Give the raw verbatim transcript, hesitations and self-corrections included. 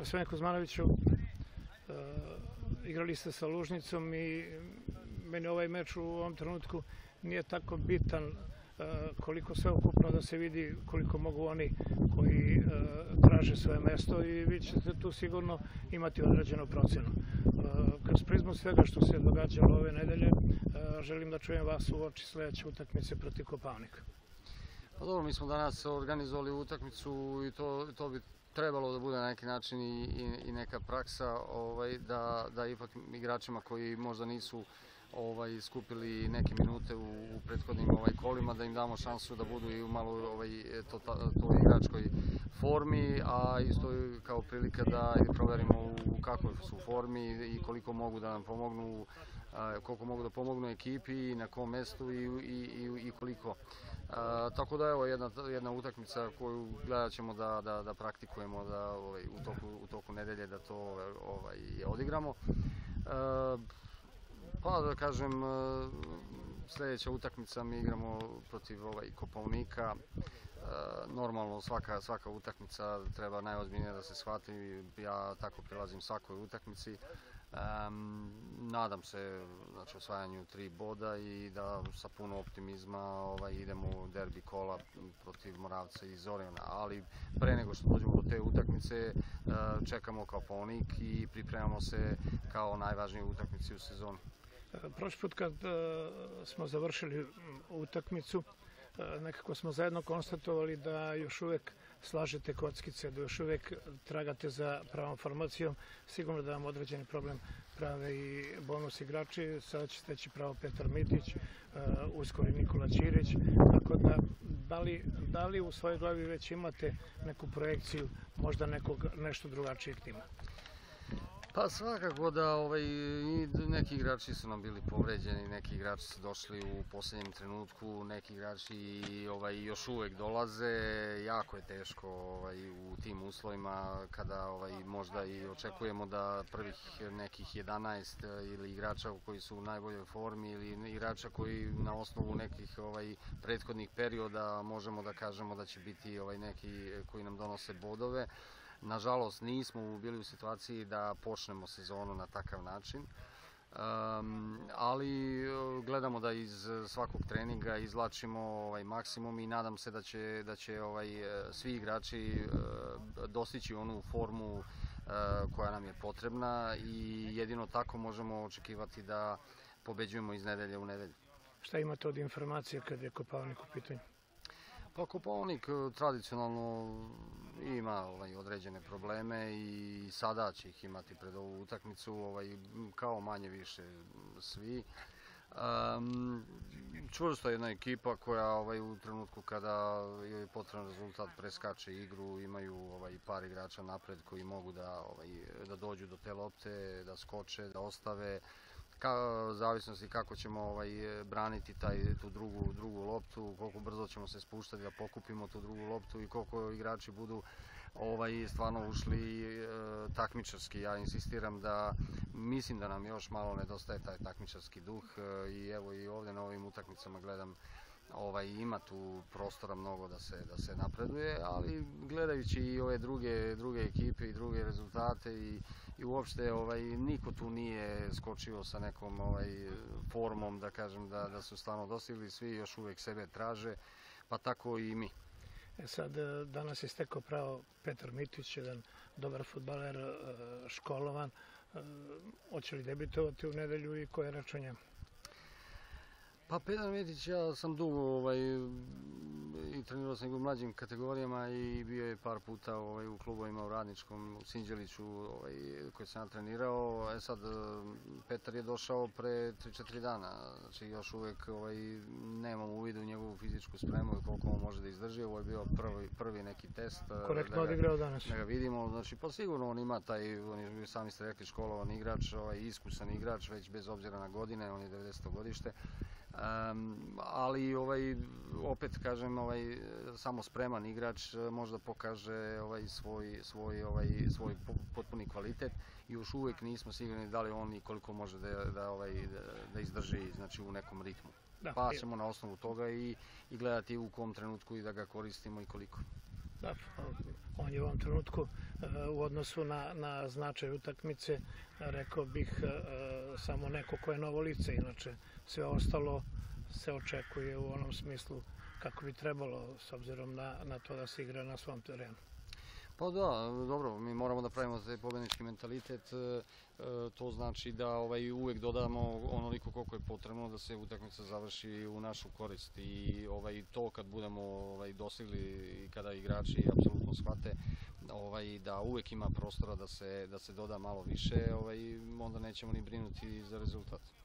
Gospodine Kuzmanoviću, igrali ste sa Lužnicom i meni ovaj meč u ovom trenutku nije tako bitan koliko sve ukupno da se vidi koliko mogu oni koji traže svoje mesto i vi ćete tu sigurno imati određenu procenu. Kroz prizmu svega što se događalo ove nedelje, želim da čujem vas u oči sledeće utakmice protiv Kopaonika. Pa dobro, mi smo danas organizovali utakmicu i to, to bi trebalo da bude na neki način i, i, i neka praksa ovaj, da, da ipak igračima koji možda nisu ovaj, skupili neke minute u, u prethodnim ovaj, kolima, da im damo šansu da budu i u malo ovaj, to, to igračkoj formi, a isto kao prilika da proverimo u kakvoj su formi i koliko mogu da nam pomognu, koliko mogu da pomognu ekipi i na kom mestu i, i, i koliko. A, tako da evo jedna, jedna utakmica koju gledat ćemo da, da, da praktikujemo da, ovaj, u, toku, u toku nedelje da to ovaj, odigramo. A, pa da kažem, sljedeća utakmica mi igramo protiv ovaj, Kopaonika. Normalno svaka, svaka utakmica treba najozbiljnije da se shvati, ja tako prilazim svakoj utakmici. Um, nadam se znači, osvajanju tri boda i da sa puno optimizma ovaj, idemo u derbi kola protiv Moravca i Zorjana, ali pre nego što dođemo do te utakmice uh, čekamo Kopaonik i pripremamo se kao najvažniju utakmici u sezoni. Prošli put kad uh, smo završili utakmicu, uh, nekako smo zajedno konstatovali da još uvek slažete kockice, da još uvek tragate za pravom formacijom. Sigurno da vam određeni problem prave i bonus igrači. Sada će steći pravo Petar Mitić, uh, uskoro i Nikola Ćirić. Tako da, da li, da li u svojoj glavi već imate neku projekciju možda nekog nešto drugačijeg tima? Pa svakako da ovaj, neki igrači su nam bili povređeni, neki igrači su došli u posljednjem trenutku, neki igrači ovaj, još uvek dolaze. Jako je teško ovaj, u tim uslovima kada ovaj, možda i očekujemo da prvih nekih jedanaest ili igrača koji su u najboljoj formi ili igrača koji na osnovu nekih ovaj, prethodnih perioda možemo da kažemo da će biti ovaj, neki koji nam donose bodove. Nažalost, nismo bili u situaciji da počnemo sezonu na takav način, um, ali gledamo da iz svakog treninga izvlačimo ovaj, maksimum i nadam se da će, da će ovaj, svi igrači uh, dostići onu formu uh, koja nam je potrebna i jedino tako možemo očekivati da pobeđujemo iz nedelje u nedelju. Šta imate od informacija kad je Kopaonik u pitanju? Pa Kopaonik tradicionalno ima ovaj, određene probleme i sada će ih imati pred ovu utakmicu, ovaj, kao manje više svi. Um, čvrsto je jedna ekipa koja ovaj, u trenutku kada je potreban rezultat preskače igru, imaju ovaj, par igrača napred koji mogu da, ovaj, da dođu do te lopte, da skoče, da ostave. Ka, zavisnosti kako ćemo ovaj, braniti taj, tu drugu, drugu loptu, koliko brzo ćemo se spuštati da pokupimo tu drugu loptu i koliko igrači budu ovaj, stvarno ušli e, takmičarski. Ja insistiram da mislim da nam još malo nedostaje taj takmičarski duh e, i evo i ovdje na ovim utakmicama gledam ovaj, ima tu prostora mnogo da se, da se napreduje, ali gledajući i ove druge, druge ekipe i druge rezultate i, i uopšte ovaj, niko tu nije skočio sa nekom ovaj, formom da kažem da, da su stvarno dostigli, svi još uvijek sebe traže, pa tako i mi. E sad, danas je stekao pravo Petar Mitić, jedan dobar fudbaler, školovan. Hoće li debitovati u nedelju i koje je reč o njemu? Pa Petar Mitić, ja sam dugo ovaj, i trenirao sam ga u mlađim kategorijama i bio je par puta ovaj, u klubovima u Radničkom, u Sinđeliću ovaj, koji sam ja trenirao. E sad, Petar je došao pre tri četiri dana, znači još uvijek ovaj, nemam uvid u njegovu fizičku spremu i koliko on može da izdrži. Ovo je bio prvi, prvi neki test. Korektno da odigrao danas. Da ga vidimo, znači pa sigurno on ima taj, on je, sami ste rekli, školovan igrač, ovaj, iskusan igrač, već bez obzira na godine, on je devedeseto godište. Um, ali ovaj, opet kažem, ovaj, samo spreman igrač možda pokaže ovaj, svoj, svoj, ovaj, svoj potpuni kvalitet i još uvijek nismo sigurni da li on i koliko može da, da, ovaj, da, da izdrži znači, u nekom ritmu. Da, pa ćemo na osnovu toga i, i gledati u kom trenutku i da ga koristimo i koliko. Da, on je u ovom trenutku u odnosu na, na značaj utakmice, rekao bih, samo neko ko je novo lice, inače sve ostalo se očekuje u onom smislu kako bi trebalo, s obzirom na, na to da se igra na svom terenu. Pa da, dobro, mi moramo da pravimo taj pobednički mentalitet, to znači da ovaj, uvek dodamo onoliko koliko je potrebno da se utakmica završi u našu korist i ovaj, to kad budemo ovaj, dosegli i kada igrači apsolutno shvate ovaj, da uvek ima prostora da se, da se doda malo više, ovaj, onda nećemo ni brinuti za rezultat.